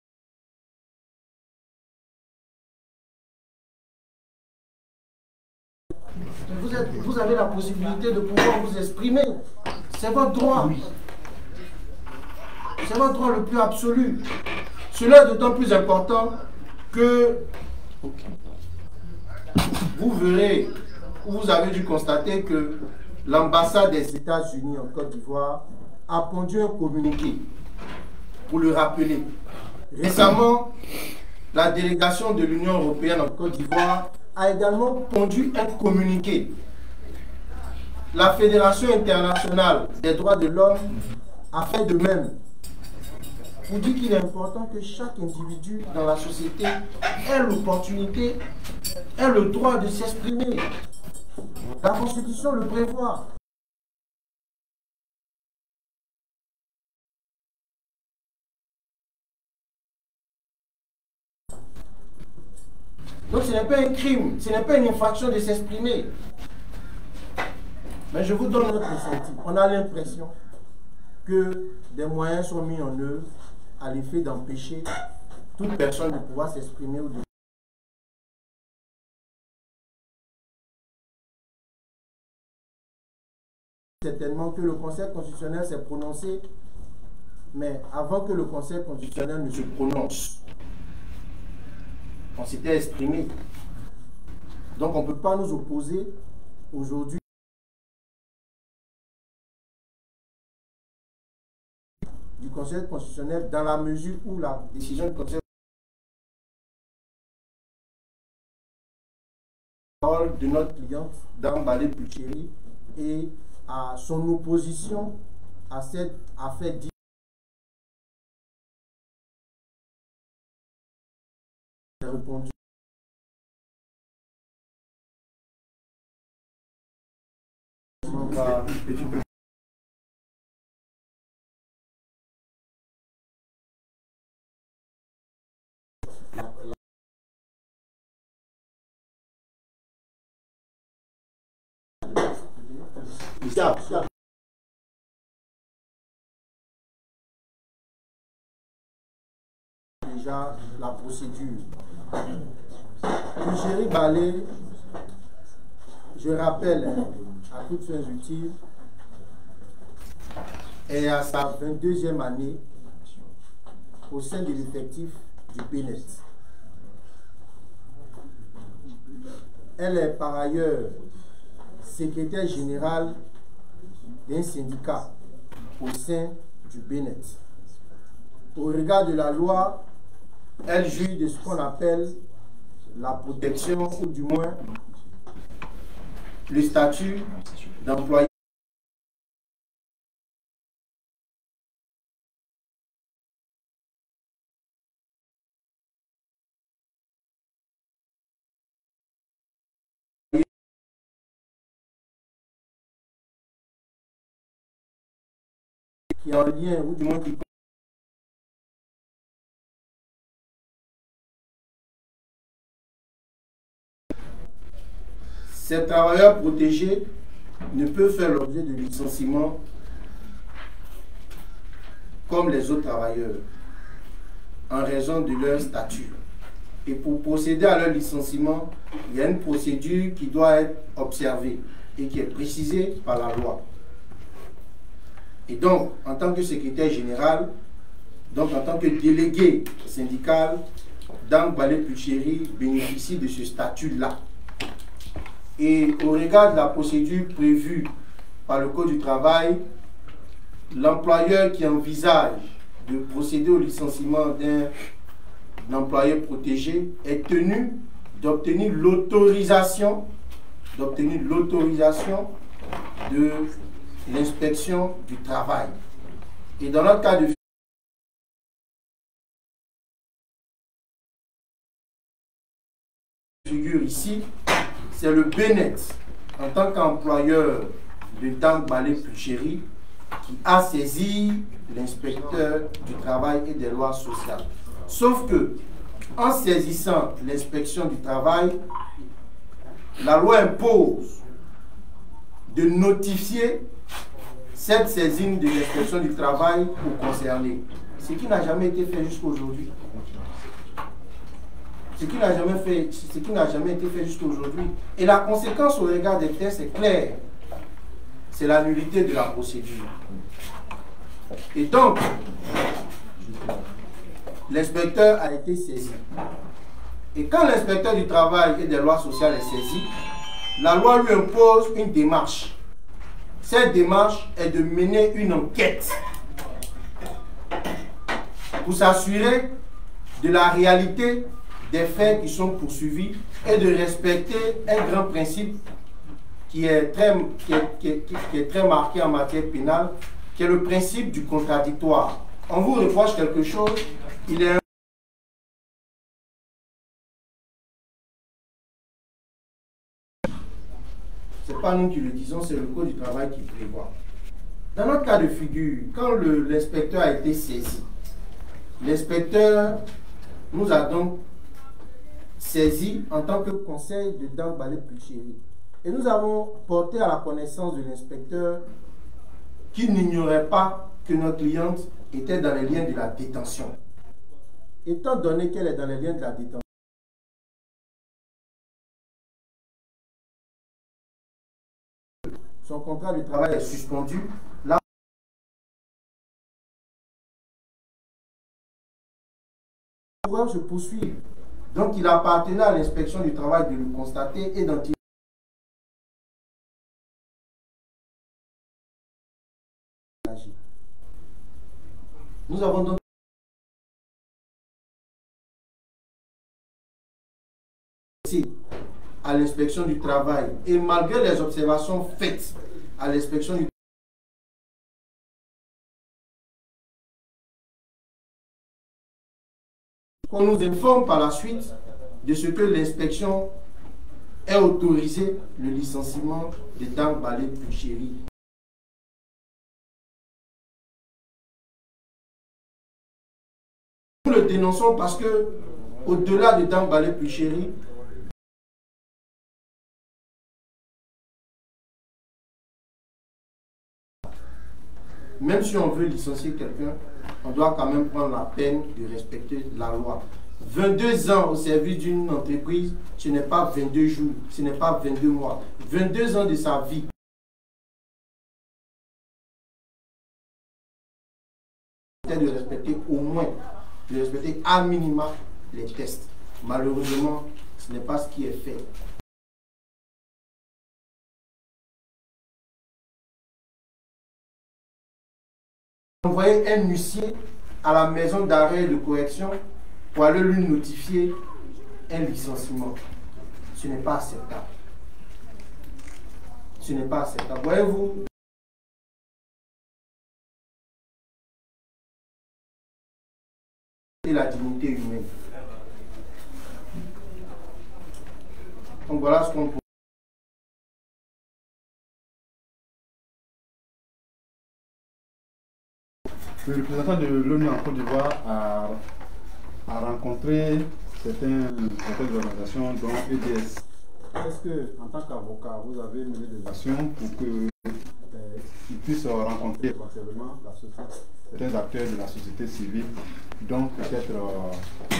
Vous, êtes, vous avez la possibilité de pouvoir vous exprimer. C'est votre droit. C'est votre droit le plus absolu. Cela est d'autant plus important que vous verrez, ou vous avez dû constater que l'ambassade des États-Unis en Côte d'Ivoire a pondu un communiqué pour le rappeler. Récemment, la délégation de l'Union européenne en Côte d'Ivoire a également pondu un communiqué. La Fédération internationale des droits de l'homme a fait de même pour dire qu'il est important que chaque individu dans la société ait l'opportunité, ait le droit de s'exprimer. La Constitution le prévoit. Donc ce n'est pas un crime, ce n'est pas une infraction de s'exprimer. Mais je vous donne notre ressenti. On a l'impression que des moyens sont mis en œuvre à l'effet d'empêcher toute personne de pouvoir s'exprimer ou de... Certainement que le Conseil constitutionnel s'est prononcé, mais avant que le Conseil constitutionnel ne se prononce, on s'était exprimé. Donc on ne peut pas nous opposer aujourd'hui du Conseil constitutionnel dans la mesure où la décision du Conseil de notre cliente Dambale Pucheri et à son opposition à cette affaire dite répondu. Va... Déjà la procédure. Pucheri Balé, je rappelle à toutes fins utiles, est à sa vingt-deuxième année au sein de l'effectif du B N E T. Elle est par ailleurs secrétaire générale d'un syndicat au sein du B N E T. Au regard de la loi, elle jouit de ce qu'on appelle la protection, ou du moins le statut d'employé. Qui est en lien, ou du moins qui ces travailleurs protégés ne peuvent faire l'objet de licenciement comme les autres travailleurs en raison de leur statut. Et pour procéder à leur licenciement, il y a une procédure qui doit être observée et qui est précisée par la loi. Et donc, en tant que secrétaire général, donc en tant que délégué syndical, Dambale Pucheri bénéficie de ce statut-là. Et au regard de la procédure prévue par le Code du travail, l'employeur qui envisage de procéder au licenciement d'un employé protégé est tenu d'obtenir l'autorisation d'obtenir l'autorisation de l'inspection du travail. Et dans notre cas de figure ici, c'est le Bénet, en tant qu'employeur de Dame Balé Puchéry, qui a saisi l'inspecteur du travail et des lois sociales. Sauf que, en saisissant l'inspection du travail, la loi impose de notifier cette saisine de l'inspection du travail aux concernés, ce qui n'a jamais été fait jusqu'à aujourd'hui. Ce qui n'a jamais fait, ce qui n'a jamais été fait jusqu'à aujourd'hui. Et la conséquence au regard des tests est claire. C'est la nullité de la procédure. Et donc, l'inspecteur a été saisi. Et quand l'inspecteur du travail et des lois sociales est saisi, la loi lui impose une démarche. Cette démarche est de mener une enquête pour s'assurer de la réalité des faits qui sont poursuivis et de respecter un grand principe qui est très, qui est, qui est, qui est très marqué en matière pénale, qui est le principe du contradictoire. On vous reproche quelque chose, il est c'est pas nous qui le disons, c'est le Code du travail qui prévoit. Dans notre cas de figure, quand l'inspecteur a été saisi, l'inspecteur nous a donc saisi en tant que conseil de Dame Balé Puchéry. Et nous avons porté à la connaissance de l'inspecteur qui n'ignorait pas que notre cliente était dans les liens de la détention. Étant donné qu'elle est dans les liens de la détention, son contrat de travail est suspendu. Là, le pouvoir se poursuit. Donc, il appartenait à l'inspection du travail de le constater et d'en tirer. Nous avons donc à l'inspection du travail et malgré les observations faites à l'inspection du qu'on nous informe par la suite de ce que l'inspection ait autorisé le licenciement de Dame Balé Puchéry. Nous le dénonçons parce que, au-delà de Dame Balé Puchéry, même si on veut licencier quelqu'un, on doit quand même prendre la peine de respecter la loi. vingt-deux ans au service d'une entreprise, ce n'est pas vingt-deux jours, ce n'est pas vingt-deux mois. vingt-deux ans de sa vie. C'est de respecter au moins, de respecter à minima les tests. Malheureusement, ce n'est pas ce qui est fait. Envoyer un huissier à la maison d'arrêt de correction pour aller lui notifier un licenciement. Ce n'est pas acceptable. Ce n'est pas acceptable. Voyez-vous, et la dignité humaine. Donc voilà ce qu'on peut. Le représentant de l'ONU en Côte d'Ivoire a, a rencontré certaines, certaines organisations, dont E D S. Est-ce que, en tant qu'avocat, vous avez mené des actions pour qu'ils euh, puissent rencontrer éventuellement la société, certains acteurs de la société civile, donc peut-être euh,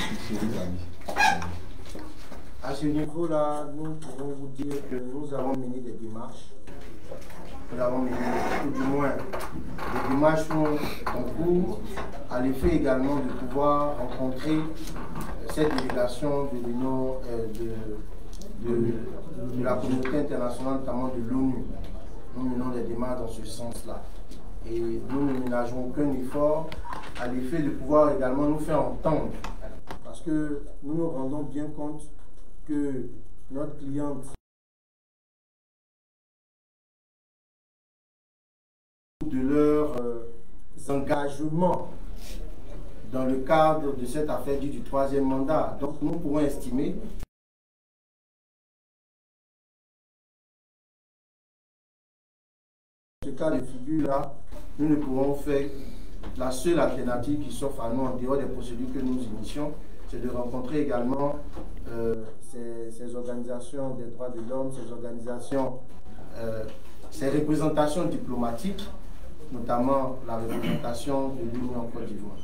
à ce niveau-là, nous pouvons vous dire que nous avons mené des démarches. Nous avons mené, tout du moins, des démarches sont en cours, à l'effet également de pouvoir rencontrer cette délégation de l'Union, euh, de, de, de la communauté internationale, notamment de l'ONU. Nous menons des démarches dans ce sens-là. Et nous ne ménageons aucun effort à l'effet de pouvoir également nous faire entendre. Parce que nous nous rendons bien compte que notre cliente de leurs euh, engagements dans le cadre de cette affaire du troisième mandat. Donc nous pourrons estimer cas de figure-là, nous ne pourrons faire, la seule alternative qui s'offre à nous en dehors des procédures que nous initions, c'est de rencontrer également euh, ces, ces organisations des droits de l'homme, ces organisations, euh, ces représentations diplomatiques, notamment la représentation de l'Union en Côte d'Ivoire.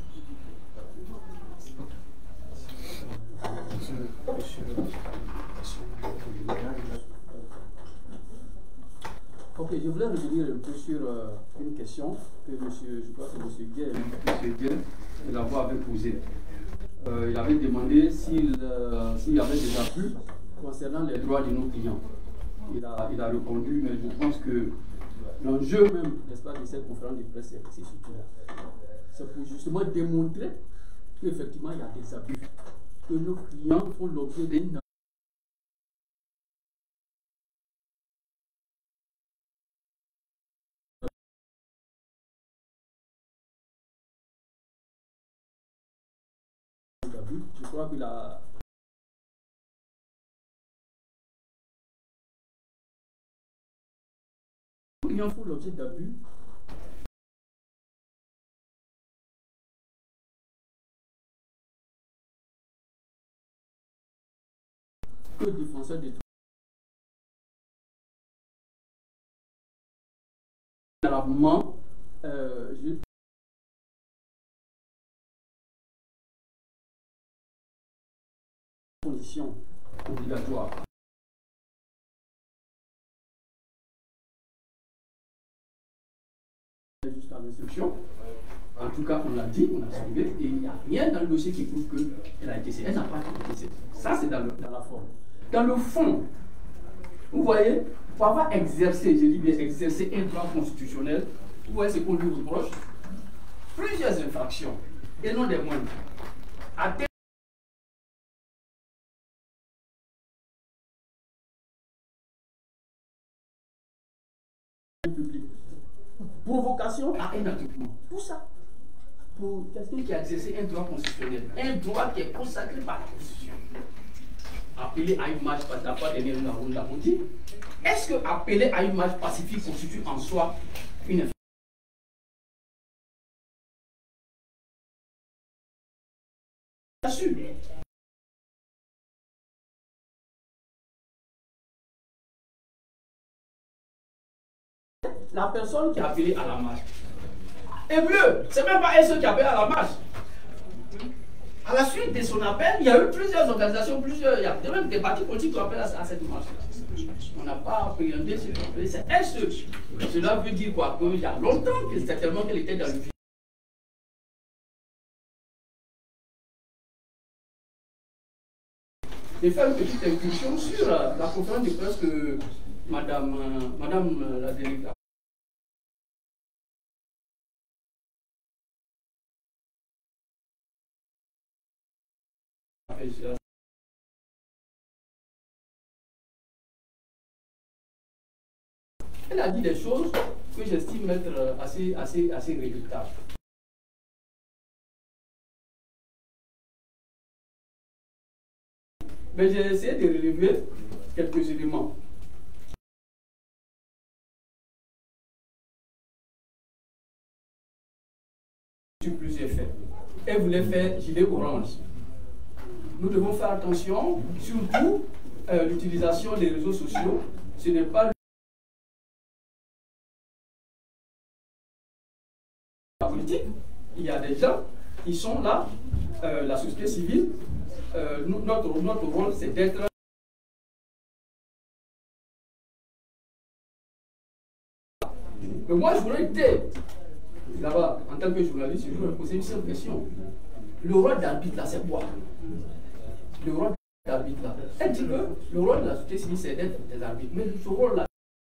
Ok, je voulais revenir un peu sur euh, une question que monsieur, je crois que monsieur Gué, monsieur Gué, de la voix avait posée. Euh, il avait demandé s'il euh, s'il y avait des abus concernant les droits de nos clients. Il a, il a répondu, mais je pense que l'enjeu même, n'est-ce pas, de cette conférence de presse, c'est surtout c'est pour justement démontrer qu'effectivement il y a des abus, que nos clients font l'objet d'une je crois que la les clients font l'objet d'abus. Que le défenseur des droits à la moment, euh, je conditions obligatoires. Jusqu'à l'instruction. En tout cas, on l'a dit, on a soulevé, et il n'y a rien dans le dossier qui prouve qu'elle a été cédée. Elle n'a pas été cédée. Ça, c'est dans, dans la forme. Dans le fond, vous voyez, pour avoir exercé, je dis bien exercé un droit constitutionnel, vous voyez ce qu'on lui reproche, plusieurs infractions, et non des moindres. À public. Provocation à un attroupement. Tout ça pour quelqu'un qui a exercé un droit constitutionnel, un droit qui est consacré par la Constitution. Appeler à une marche pacifique, pas donné une la dit. Est-ce que appeler à une marche pacifique constitue en soi une infraction? Bien sûr. La personne qui a appelé à la marche. Et mieux, c'est même pas elle seule qui a appelé à la marche. À la suite de son appel, il y a eu plusieurs organisations, plusieurs, il y a même des partis politiques qui ont appelé à, à cette marche. On n'a pas appréhendé ce qu'on appelait, c'est elle seule. Cela veut dire quoi? Qu'il y a longtemps que c'était tellement qu'elle était dans le vide. Je vais faire une petite incursion sur euh, la conférence de presse que Madame, euh, Madame euh, la déléguée. Elle a dit des choses que j'estime être assez, assez, assez regrettables. Mais j'ai essayé de relever quelques éléments. Sur plusieurs faits. Elle voulait faire gilet orange. Nous devons faire attention, surtout euh, l'utilisation des réseaux sociaux. Ce n'est pas la politique. Il y a des gens qui sont là, euh, la société civile. Euh, notre, notre rôle, c'est d'être mais moi, je voudrais être là-bas, en tant que journaliste, je voudrais poser une seule question. Le rôle d'arbitre, là, c'est quoi? Le rôle d'arbitre, là. Elle dit que le rôle de la société civile, c'est d'être des arbitres. Mais ce rôle-là,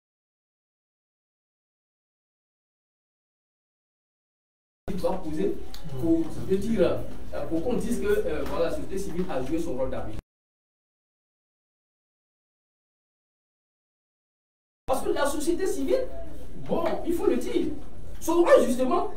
il doit poser pour, je veux dire, pour qu'on dise que euh, voilà, la société civile a joué son rôle d'arbitre. Parce que la société civile, bon, il faut le dire, son rôle justement,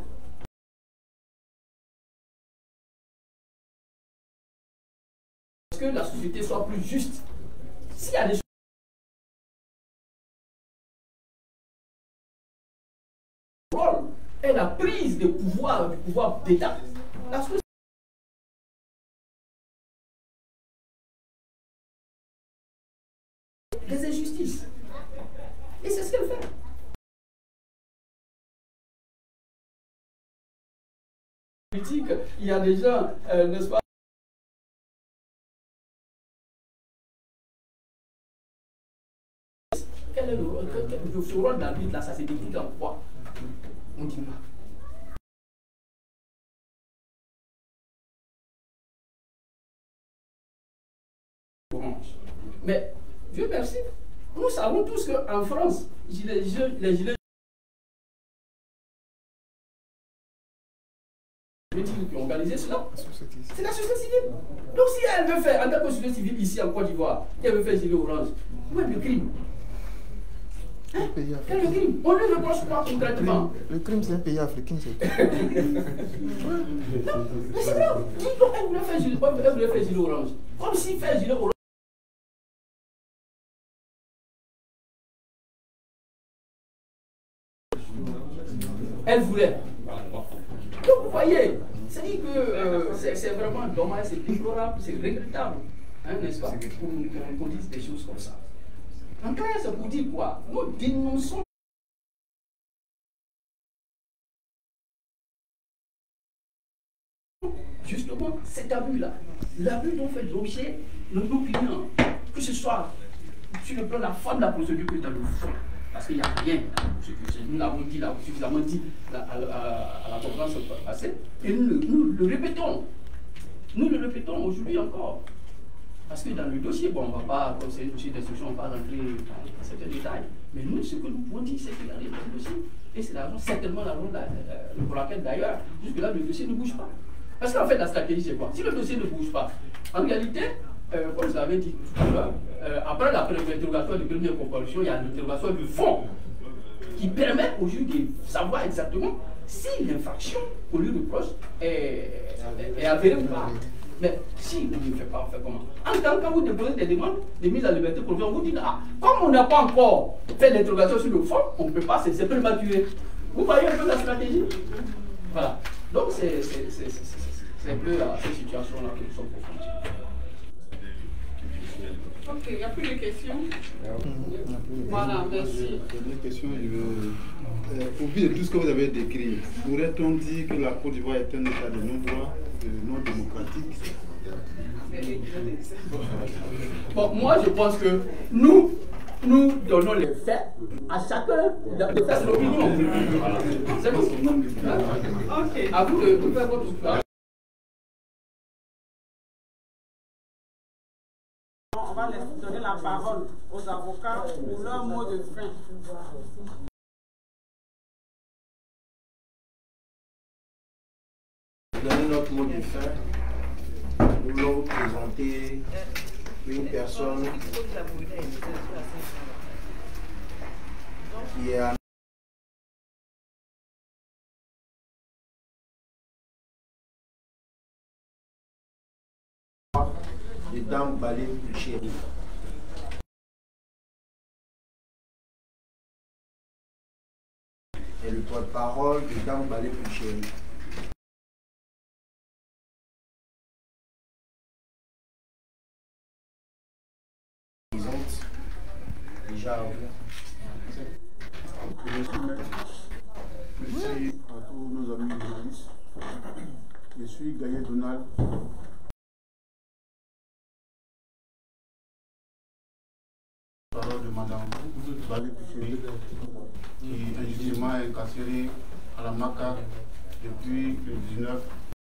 que la société soit plus juste. S'il y a des rôle est la prise de pouvoir, du pouvoir d'État. La société des injustices. Et c'est ce qu'elle fait. Politique, il y a des gens, euh, n'est-ce pas? Quel est le, le, le rôle d'arbitre là? Ça s'est décrit en quoi? On dit pas. Mais Dieu merci, nous savons tous qu'en France, les gilets, les gilets qui ont organisé cela, c'est la société civile. Donc si elle veut faire, en tant que société civile ici en Côte d'Ivoire, elle veut faire gilet orange, où est le crime? Hein? Quel est le crime? On ne le reproche pas concrètement. Le crime, c'est un pays africain, c'est tout. Non, mais c'est grave. Donc elle voulait faire gilet, elle voulait faire gilet orange. Comme si faire gilet orange. Elle voulait. Donc vous voyez, c'est-à-dire que euh, c'est vraiment dommage, c'est déplorable, c'est regrettable, hein, n'est-ce pas, qu'on qu'on dise des choses comme ça. En clair, c'est pour dire quoi? Nous dénonçons justement cet abus-là, l'abus dont fait l'objet de nos clients, que ce soit sur le plan de la forme de la procédure que dans le fond. Parce qu'il n'y a rien, nous l'avons dit, là, suffisamment dit là, à, à, à la conférence passée, et nous, nous le répétons. Nous le répétons aujourd'hui encore. Parce que dans le dossier, bon, on ne va pas, comme c'est un dossier d'instruction, on ne va pas rentrer dans certains détails. Mais nous, ce que nous pouvons dire, c'est qu'il y a rien dans le dossier. Et c'est certainement la raison pour laquelle, d'ailleurs, jusque-là, le dossier ne bouge pas. Parce qu'en fait, la stratégie, c'est quoi? Si le dossier ne bouge pas, en réalité, Euh, comme je l'avais dit tout à l'heure, euh, après l'interrogatoire de première comparution, il y a l'interrogatoire de fond qui permet au juge de savoir exactement si l'infraction qu'on lui reproche est, est, est avérée ou pas. Mais si on ne le fait pas, on fait comment? En tant que quand vous déposez des demandes de mise en liberté provisoire, on vous dit, ah, comme on n'a pas encore fait l'interrogation sur le fond, on ne peut pas, c'est prématuré. Vous voyez un peu la stratégie? Voilà. Donc c'est un peu à cette situation-là que nous sommes confrontés. Ok, il n'y a plus de questions. Voilà, merci. Dernière question, je veux, euh, au vu de tout ce que vous avez décrit, pourrait-on dire que la Côte d'Ivoire est un état de non-droit, de non-démocratique? Bon, moi je pense que nous, nous donnons les faits à chacun de faire son opinion. C'est bon. Ok. À vous de faire votre choix. On va donner la parole aux avocats pour leur mot de fin. Donner notre mot de fin, nous voulons vous présenter une personne qui est à de Dame Balé Pulchéry. Et le porte-parole de Dame Balé Pulchéry. Déjà, merci à tous nos amis journalistes. Je suis Gaël Donald. Parole de Madame Balé Pulchéry, qui injustement est incarcérée à la Maca depuis le dix-neuf.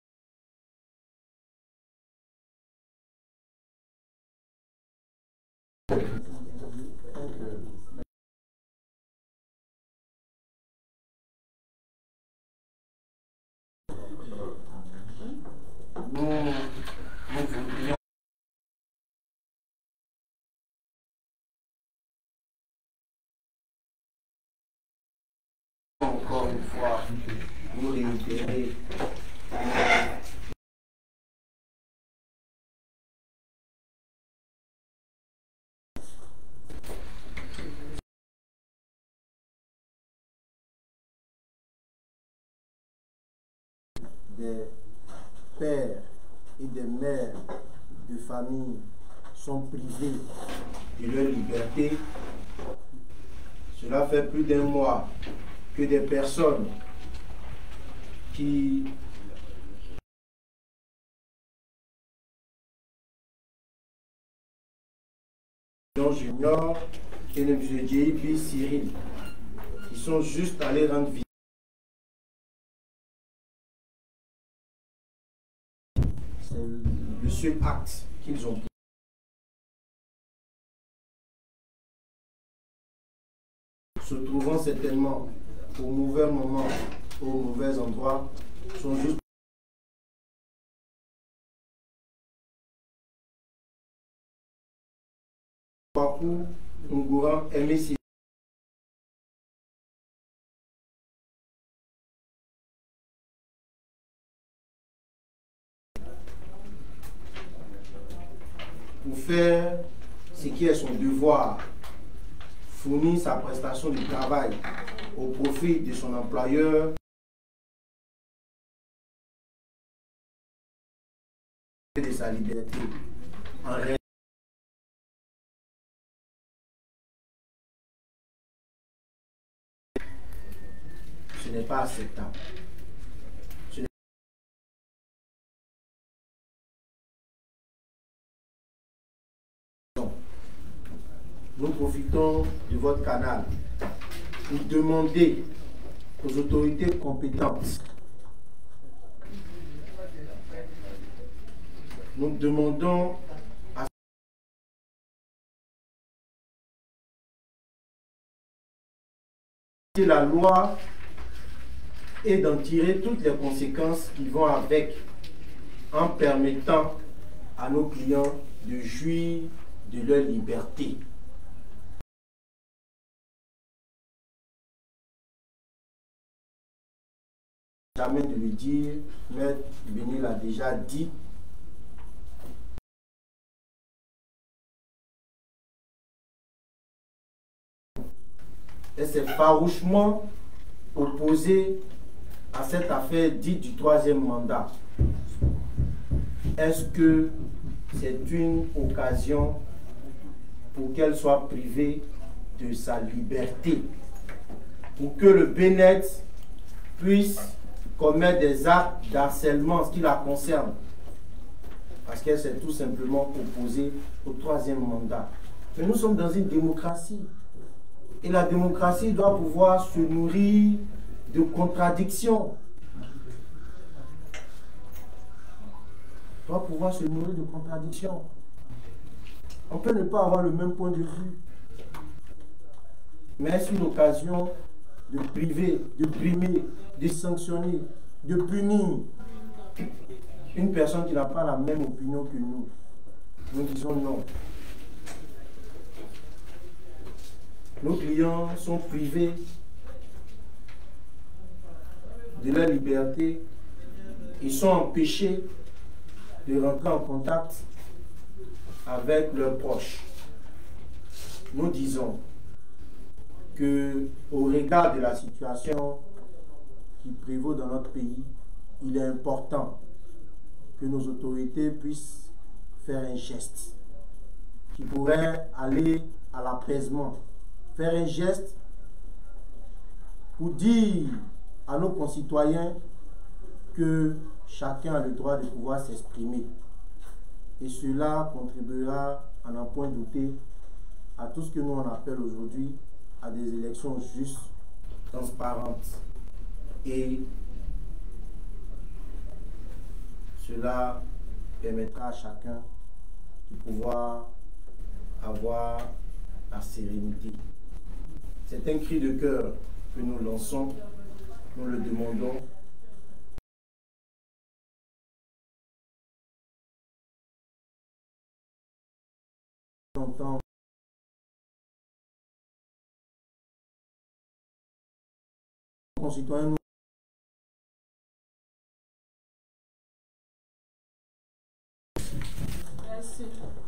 Nous, nous voudrions encore une fois nous réitérer des pères et des mères de famille sont privés de leur liberté. Cela fait plus d'un mois que des personnes qui Junior et le M. J P Cyril, qui sont juste allés rendre visite. C'est le seul acte qu'ils ont pris. Se trouvant certainement au mauvais moment, au mauvais endroit, sont juste Pakou, Ngouran, M S C. Pour faire ce qui est son devoir, fournir sa prestation de travail au profit de son employeur, de sa liberté. En réalité, ce n'est pas acceptable. Ce n'est Nous profitons de votre canal pour demander aux autorités compétentes, nous demandons à la loi et d'en tirer toutes les conséquences qui vont avec, en permettant à nos clients de jouir de leur liberté. Jamais de le dire, Maître Béni l'a déjà dit. Et c'est farouchement opposé à cette affaire dite du troisième mandat. Est-ce que c'est une occasion pour qu'elle soit privée de sa liberté, pour que le Bénet puisse commettre des actes d'harcèlement en ce qui la concerne, parce qu'elle s'est tout simplement opposée au troisième mandat. Mais nous sommes dans une démocratie. Et la démocratie doit pouvoir se nourrir de contradictions. Doit pouvoir se nourrir de contradictions. On peut ne pas avoir le même point de vue. Mais c'est une occasion de priver, de brimer, de sanctionner, de punir une personne qui n'a pas la même opinion que nous. Nous disons non. Nos clients sont privés de leur liberté. Ils sont empêchés de rentrer en contact avec leurs proches. Nous disons que, au regard de la situation qui prévaut dans notre pays, il est important que nos autorités puissent faire un geste qui pourrait aller à l'apaisement. Faire un geste pour dire à nos concitoyens que chacun a le droit de pouvoir s'exprimer. Et cela contribuera, à n'en point douter, à tout ce que nous on appelle aujourd'hui à des élections justes, transparentes. Et cela permettra à chacun de pouvoir avoir la sérénité. C'est un cri de cœur que nous lançons, nous le demandons. Longtemps. Concitoyens, nous Merci.